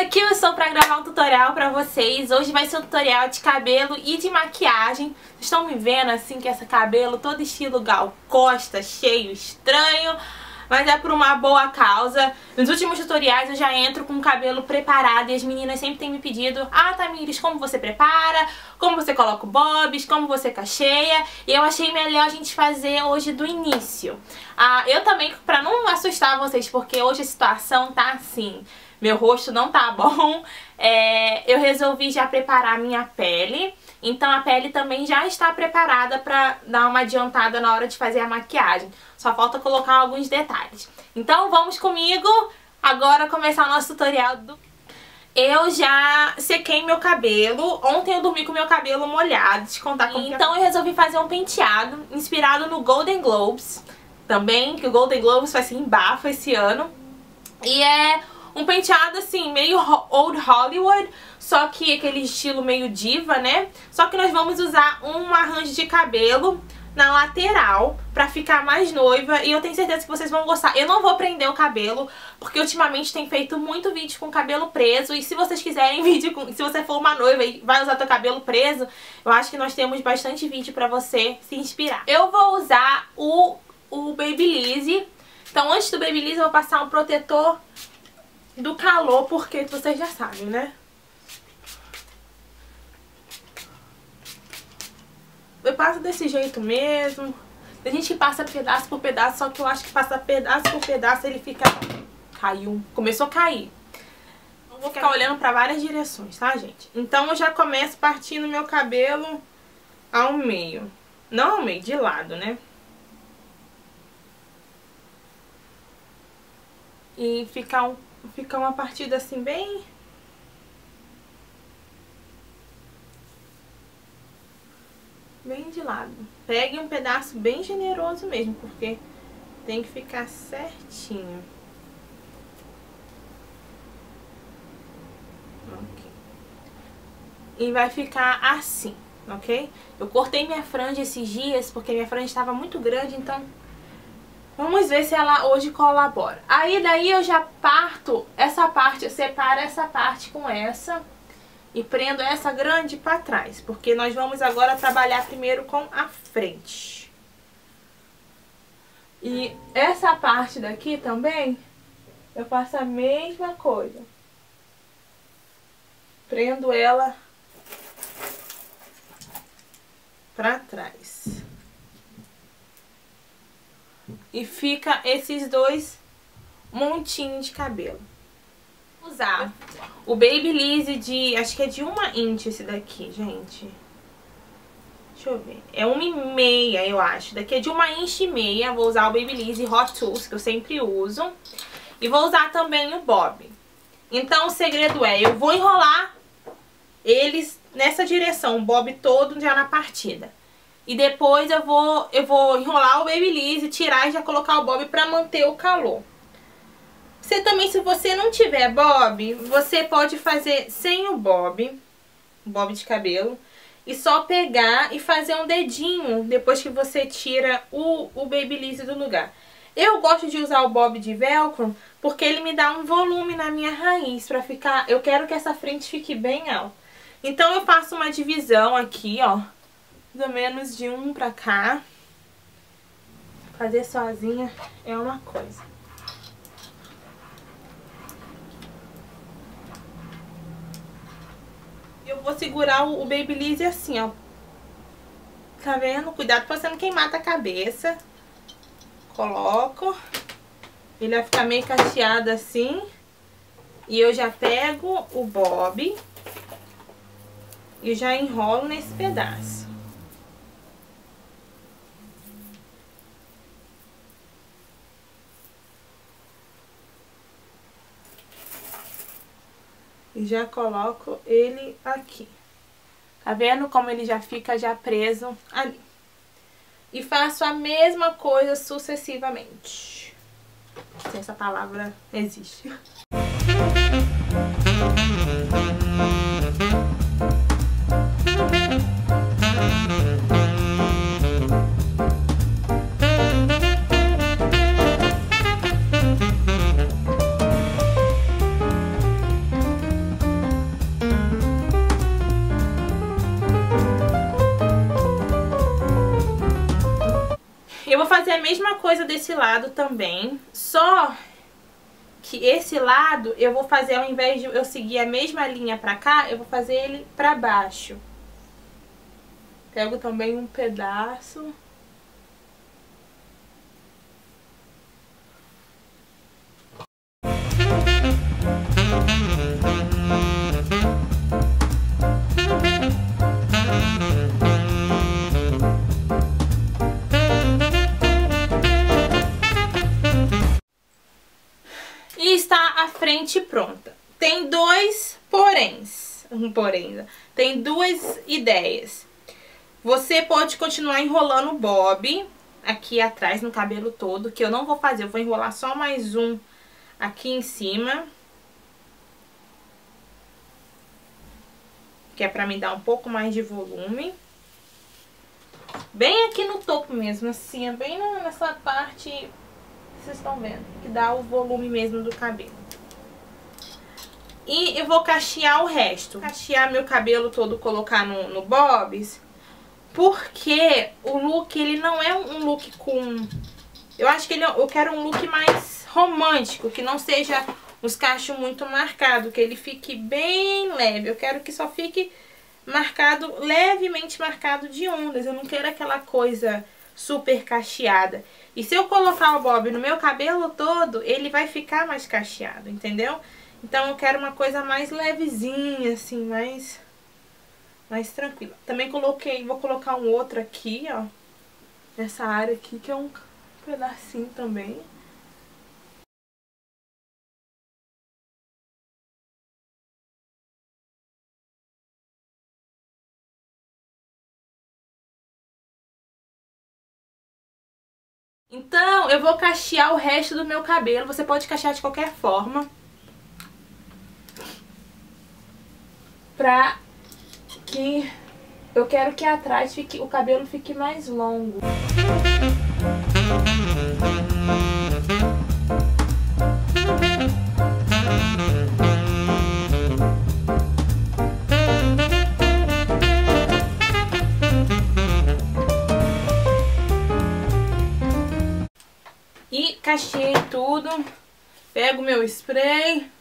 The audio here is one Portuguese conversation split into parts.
aqui eu estou para gravar um tutorial para vocês. Hoje vai ser um tutorial de cabelo e de maquiagem. Vocês estão me vendo assim, que esse cabelo todo estilo Gal Costa, cheio, estranho, mas é por uma boa causa. Nos últimos tutoriais eu já entro com o cabelo preparado e as meninas sempre têm me pedido: ah, Tamires, como você prepara? Como você coloca o bobs? Como você cacheia? E eu achei melhor a gente fazer hoje do início. Eu também, pra não assustar vocês, porque hoje a situação tá assim, meu rosto não tá bom, eu resolvi já preparar minha pele. Então a pele também já está preparada pra dar uma adiantada na hora de fazer a maquiagem. Só falta colocar alguns detalhes. Então vamos comigo agora começar o nosso tutorial do... Eu já sequei meu cabelo. Ontem eu dormi com meu cabelo molhado, te contar como então eu resolvi fazer um penteado inspirado no Golden Globes. Também, que o Golden Globes vai ser em bafo esse ano. E é um penteado assim, meio old Hollywood, só que aquele estilo meio diva, né? Só que nós vamos usar um arranjo de cabelo na lateral pra ficar mais noiva, e eu tenho certeza que vocês vão gostar. Eu não vou prender o cabelo, porque ultimamente tem feito muito vídeo com cabelo preso, e se vocês quiserem vídeo com... se você for uma noiva e vai usar teu cabelo preso, eu acho que nós temos bastante vídeo pra você se inspirar. Eu vou usar o Babyliss. Então antes do Babyliss eu vou passar um protetor do calor, porque vocês já sabem, né? Eu passo desse jeito mesmo. Tem gente que passa pedaço por pedaço, só que eu acho que passa pedaço por pedaço ele fica... Caiu. Começou a cair. Não vou ficar olhando pra várias direções, tá, gente? Então eu já começo partindo meu cabelo ao meio. Não ao meio, de lado, né? E fica uma partida assim bem... bem de lado. Pegue um pedaço bem generoso mesmo, porque tem que ficar certinho. Ok. E vai ficar assim, ok? Eu cortei minha franja esses dias, porque minha franja estava muito grande, então... vamos ver se ela hoje colabora. Aí daí eu já parto essa parte, eu separo essa parte com essa e prendo essa grande pra trás, porque nós vamos agora trabalhar primeiro com a frente. E essa parte daqui também, eu faço a mesma coisa. Prendo ela pra trás. E fica esses dois montinhos de cabelo. Vou usar o Babyliss de... acho que é de 1 inch esse daqui, gente. Deixa eu ver. É 1,5, eu acho. Daqui é de 1,5 inch. Vou usar o Babyliss Hot Tools, que eu sempre uso. E vou usar também o bob. Então o segredo é, eu vou enrolar eles nessa direção, o bob todo já na partida. E depois eu vou enrolar o Babyliss e tirar e já colocar o bob pra manter o calor. Você também, se você não tiver bob, você pode fazer sem o bob de cabelo, e só pegar e fazer um dedinho depois que você tira o Babyliss do lugar. Eu gosto de usar o bob de velcro porque ele me dá um volume na minha raiz pra ficar... eu quero que essa frente fique bem alta. Então eu faço uma divisão aqui, ó. Mais ou menos de um pra cá. Fazer sozinha é uma coisa. Eu vou segurar o Babyliss assim, ó. Tá vendo? Cuidado pra você não queimar a cabeça. Coloco. Ele vai ficar meio cacheado assim. E eu já pego o bob e já enrolo nesse pedaço. E já coloco ele aqui. Tá vendo como ele já fica já preso ali? E faço a mesma coisa sucessivamente. Se essa palavra existe. fazer a mesma coisa desse lado também, só que esse lado eu vou fazer, ao invés de eu seguir a mesma linha pra cá, eu vou fazer ele pra baixo. Pego também um pedaço. E está a frente pronta. Tem dois poréns. Tem duas ideias. Você pode continuar enrolando o bob aqui atrás no cabelo todo, que eu não vou fazer. Eu vou enrolar só mais um aqui em cima, que é pra me dar um pouco mais de volume. Bem aqui no topo mesmo, assim, é bem nessa parte que vocês estão vendo, que dá o volume mesmo do cabelo. E eu vou cachear o resto. Cachear meu cabelo todo, colocar no bobs, porque o look, ele não é um look com... Eu acho que eu quero um look mais romântico, que não seja os cachos muito marcados, que ele fique bem leve. Eu quero que só fique marcado, levemente marcado de ondas. Eu não quero aquela coisa super cacheada. E se eu colocar o bob no meu cabelo todo, ele vai ficar mais cacheado, entendeu? Então eu quero uma coisa mais levezinha, assim, mais tranquila. Também vou colocar um outro aqui, ó, nessa área aqui, que é um pedacinho também. Então, eu vou cachear o resto do meu cabelo. Você pode cachear de qualquer forma, pra que eu quero que atrás o cabelo fique mais longo. E cacheei tudo. Pego meu spray.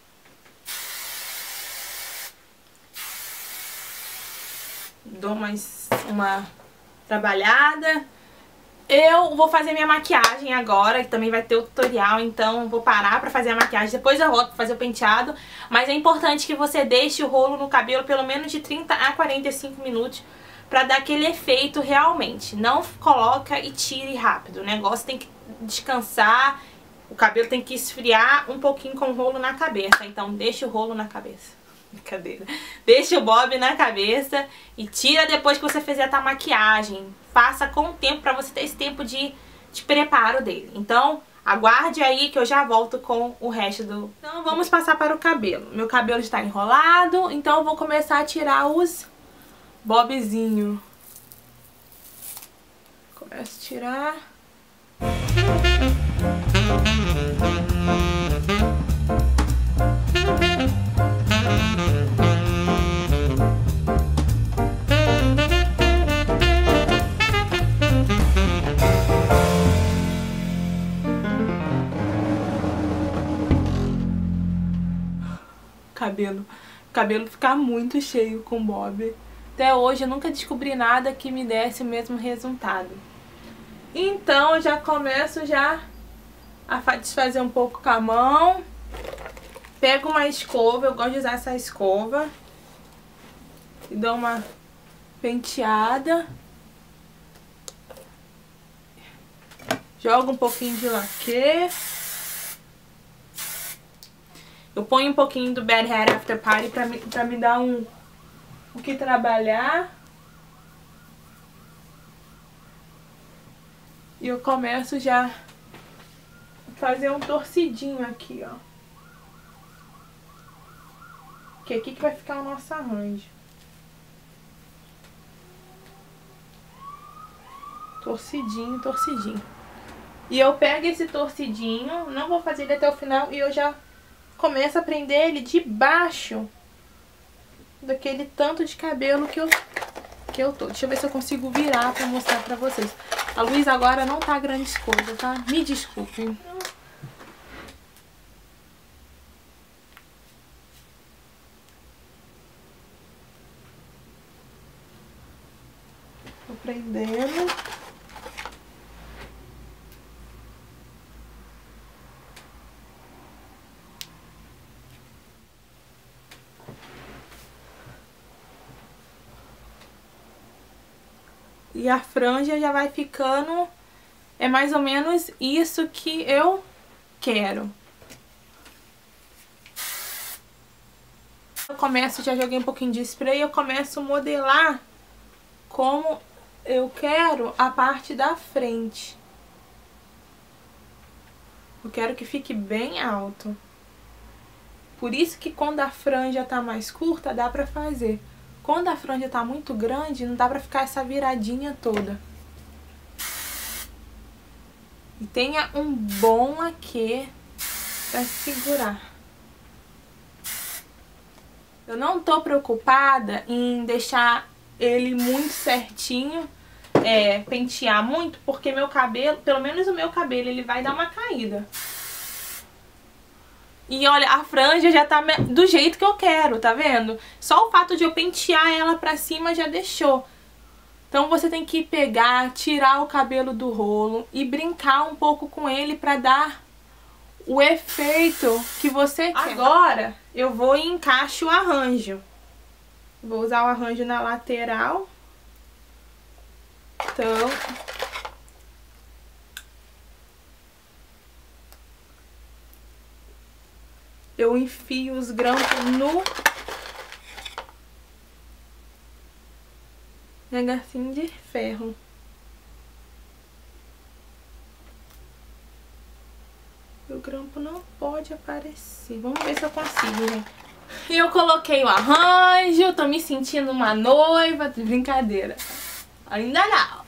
Dou mais uma trabalhada. Eu vou fazer minha maquiagem agora, que também vai ter o tutorial, então vou parar pra fazer a maquiagem. Depois eu volto pra fazer o penteado. Mas é importante que você deixe o rolo no cabelo pelo menos de 30 a 45 minutos pra dar aquele efeito realmente. Não coloca e tire rápido. O negócio tem que descansar, o cabelo tem que esfriar um pouquinho com o rolo na cabeça. Então deixa o rolo na cabeça. Brincadeira. Deixa o bob na cabeça e tira depois que você fizer a maquiagem. Faça com o tempo pra você ter esse tempo de preparo dele. Então, aguarde aí que eu já volto com o resto do... Então, vamos passar para o cabelo. Meu cabelo está enrolado, então eu vou começar a tirar os bobzinhos. Começo a tirar... cabelo ficar muito cheio com bob. Até hoje eu nunca descobri nada que me desse o mesmo resultado. Então eu já começo a desfazer um pouco com a mão. Pego uma escova, eu gosto de usar essa escova. E dou uma penteada. Jogo um pouquinho de laque. Eu ponho um pouquinho do Bad Hair After Party pra me dar o que trabalhar. E eu começo já a fazer um torcidinho aqui, ó. Que é aqui que vai ficar o nosso arranjo. Torcidinho, torcidinho. E eu pego esse torcidinho, não vou fazer ele até o final, e eu já começo a prender ele de baixo daquele tanto de cabelo que eu tô. Deixa eu ver se eu consigo virar pra mostrar pra vocês. A luz agora não tá grandes coisas, tá? Me desculpem. Tô prendendo. E a franja já vai ficando, é mais ou menos isso que eu quero. Eu começo, já joguei um pouquinho de spray, eu começo a modelar como eu quero a parte da frente. Eu quero que fique bem alto. Por isso que quando a franja tá mais curta, dá pra fazer. Quando a franja tá muito grande, não dá pra ficar essa viradinha toda. E tenha um bom laque pra segurar. Eu não tô preocupada em deixar ele muito certinho, pentear muito, porque meu cabelo, pelo menos o meu cabelo, ele vai dar uma caída. E olha, a franja já tá do jeito que eu quero, tá vendo? Só o fato de eu pentear ela pra cima já deixou. Então você tem que pegar, tirar o cabelo do rolo e brincar um pouco com ele pra dar o efeito que você quer. Agora eu vou e encaixo o arranjo. Vou usar o arranjo na lateral. Então... eu enfio os grampos no negocinho de ferro. O grampo não pode aparecer. Vamos ver se eu consigo, gente. E eu coloquei o arranjo, tô me sentindo uma noiva. Brincadeira. Ainda não.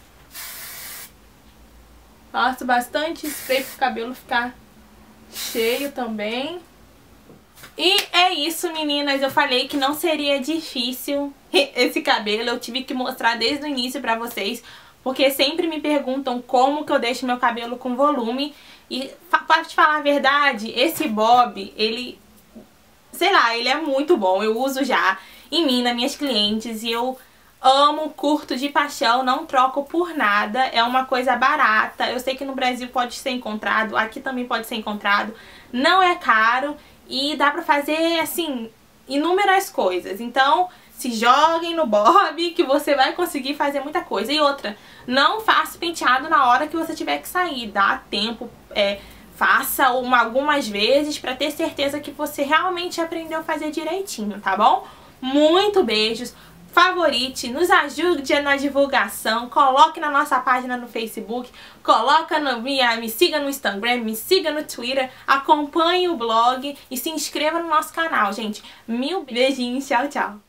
Passo bastante spray pro cabelo ficar cheio também. E é isso, meninas, eu falei que não seria difícil esse cabelo, eu tive que mostrar desde o início pra vocês, porque sempre me perguntam como que eu deixo meu cabelo com volume. E pra te falar a verdade, esse bob, ele, sei lá, ele é muito bom, eu uso já em mim, nas minhas clientes, e eu amo, curto de paixão, não troco por nada, é uma coisa barata. Eu sei que no Brasil pode ser encontrado, aqui também pode ser encontrado, não é caro. E dá pra fazer, assim, inúmeras coisas. Então, se joguem no bob que você vai conseguir fazer muita coisa. E outra, não faça penteado na hora que você tiver que sair. Dá tempo, faça algumas vezes pra ter certeza que você realmente aprendeu a fazer direitinho, tá bom? Muito beijos. Favorite, nos ajude na divulgação, coloque na nossa página no Facebook, me siga no Instagram, me siga no Twitter, acompanhe o blog e se inscreva no nosso canal, gente. Mil beijinhos, tchau, tchau.